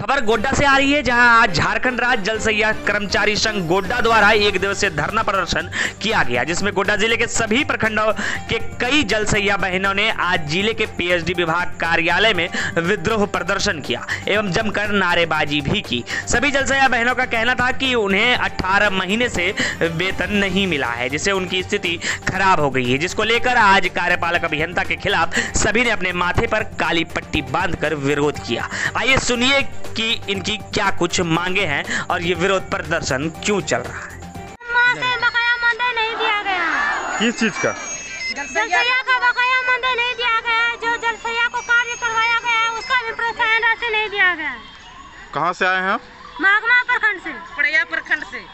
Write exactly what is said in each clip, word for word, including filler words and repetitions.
खबर गोड्डा से आ रही है, जहां आज झारखंड राज्य जल सैया कर्मचारी संघ गोड्डा द्वारा एक दिवसीय धरना प्रदर्शन किया गया, जिसमें गोड्डा जिले के सभी प्रखंडों के कई जल सैया बहनों ने आज जिले के पीएचडी विभाग कार्यालय में विद्रोह प्रदर्शन किया एवं जमकर नारेबाजी भी की। सभी जल सैया बहनों का कहना था कि उन्हें अठारह महीने से वेतन नहीं मिला है, जिससे उनकी स्थिति खराब हो गई है, जिसको लेकर आज कार्यपालक अभियंता के खिलाफ सभी ने अपने माथे पर काली पट्टी बांधकर विरोध किया। आइए सुनिए कि इनकी क्या कुछ मांगे हैं और ये विरोध प्रदर्शन क्यों चल रहा है। बकाया मानदेय नहीं दिया गया। किस चीज का? जल सैया का बकाया मानदेय नहीं दिया गया। जो जल सैया को कार्य करवाया गया है उसका भी प्रोत्साहन राशि नहीं दिया गया। कहाँ से आए हैं आप? मागमा प्रखंड से। पड़िया प्रखंड से।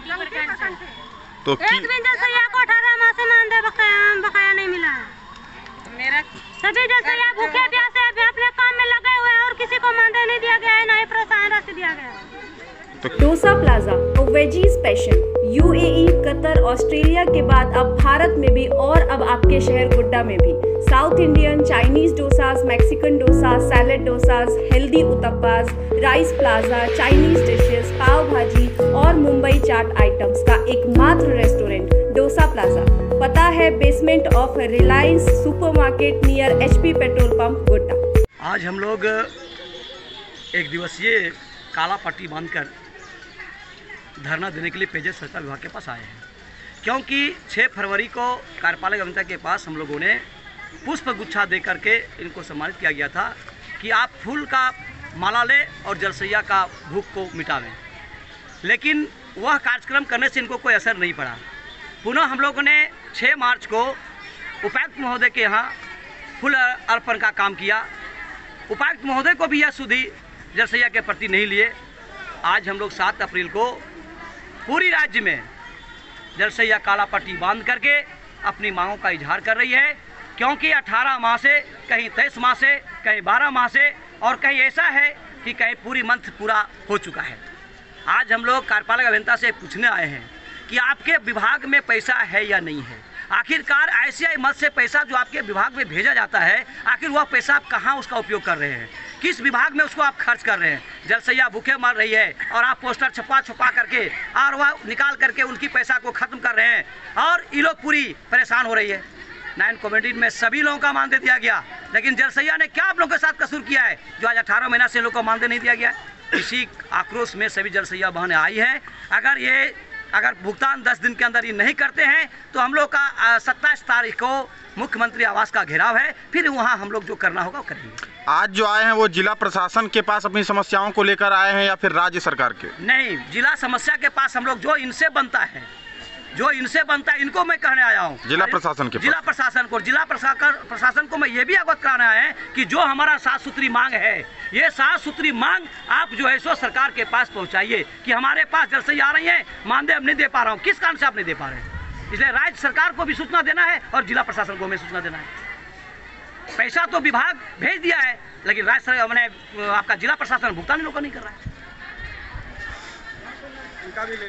तो एक दिन जल सैया को अठारह माह से मानदेय बकाया बकाया नहीं मिला है। मेरा सभी जल सैया भूखे प्यासे अपने काम में लगे हुए हैं और किसी को मानदेय नहीं दिया गया है, ना ही प्रोत्साहन राशि दिया गया है। Dosa Plaza veggie special UAE, Qatar, Australia के बाद अब भारत में भी और अब आपके शहर गोड्डा में भी South Indian, Chinese dosas, Mexican dosas, salad dosas, healthy uttapas, rice plaza, Chinese dishes, pav bhaji और मुंबई चाट आइटम्स का एकमात्र रेस्टोरेंट डोसा प्लाजा। पता है basement of Reliance supermarket near HP petrol pump Godda. आज हम लोग एक दिवसीय काला पट्टी बांधकर धरना देने के लिए पेयजल स्वच्छता विभाग के पास आए हैं, क्योंकि छह फरवरी को कार्यपालक अभियंता के पास हम लोगों ने पुष्प गुच्छा दे करके इनको सम्मानित किया गया था कि आप फूल का माला लें और जलसैया का भूख को मिटावें, लेकिन वह कार्यक्रम करने से इनको कोई असर नहीं पड़ा। पुनः हम लोगों ने छह मार्च को उपायुक्त महोदय के यहाँ फूल अर्पण का काम किया। उपायुक्त महोदय को भी यह सुधि जलसैया के प्रति नहीं लिए। आज हम लोग सात अप्रैल को पूरी राज्य में जलसैया काला पट्टी बांध करके अपनी मांगों का इजहार कर रही है, क्योंकि अठारह माह से, कहीं तेईस माह से, कहीं बारह माह से और कहीं ऐसा है कि कहीं पूरी मंथ पूरा हो चुका है। आज हम लोग कार्यपालक अभियंता से पूछने आए हैं कि आपके विभाग में पैसा है या नहीं है। आखिरकार आईसीआई मद से पैसा जो आपके विभाग में भेजा जाता है, आखिर वह पैसा आप कहाँ उसका उपयोग कर रहे हैं, किस विभाग में उसको आप खर्च कर रहे हैं। जलसैया भूखे मर रही है और आप पोस्टर छपा छपा करके और वह निकाल करके उनकी पैसा को ख़त्म कर रहे हैं और ये लोग पूरी परेशान हो रही है। नाइन कमेटी में सभी लोगों का मानदेय दिया गया, लेकिन जलसैया ने क्या आप लोगों के साथ कसूर किया है जो आज अठारह महीना से लोगों को मानदेय नहीं दिया गया। इसी आक्रोश में सभी जलसैया बहनें आई हैं। अगर ये अगर भुगतान दस दिन के अंदर ये नहीं करते हैं तो हम लोग का सत्ताईस तारीख को मुख्यमंत्री आवास का घेराव है, फिर वहाँ हम लोग जो करना होगा वो करेंगे। आज जो आए हैं वो जिला प्रशासन के पास अपनी समस्याओं को लेकर आए हैं या फिर राज्य सरकार के? नहीं, जिला समस्या के पास हम लोग जो इनसे बनता है जो इनसे बनता है इनको मैं कहने आया हूँ। जिला प्रशासन के जिला प्रशासन को जिला प्रशासन को मैं ये भी अवगत कराने आया है कि जो हमारा सात सूत्री मांग है, ये सात सूत्री मांग आप जो है सो सरकार के पास पहुँचाइए कि हमारे पास जलसैया आ रही है, मानदेय हम नहीं दे पा रहा हूँ, किस कारण से आप नहीं दे पा रहे हैं। इसलिए राज्य सरकार को भी सूचना देना है और जिला प्रशासन को हमें सूचना देना है। पैसा तो विभाग भेज दिया है, लेकिन राज्य सरकार मैंने आपका जिला प्रशासन भुगतान लोग नहीं कर रहा है।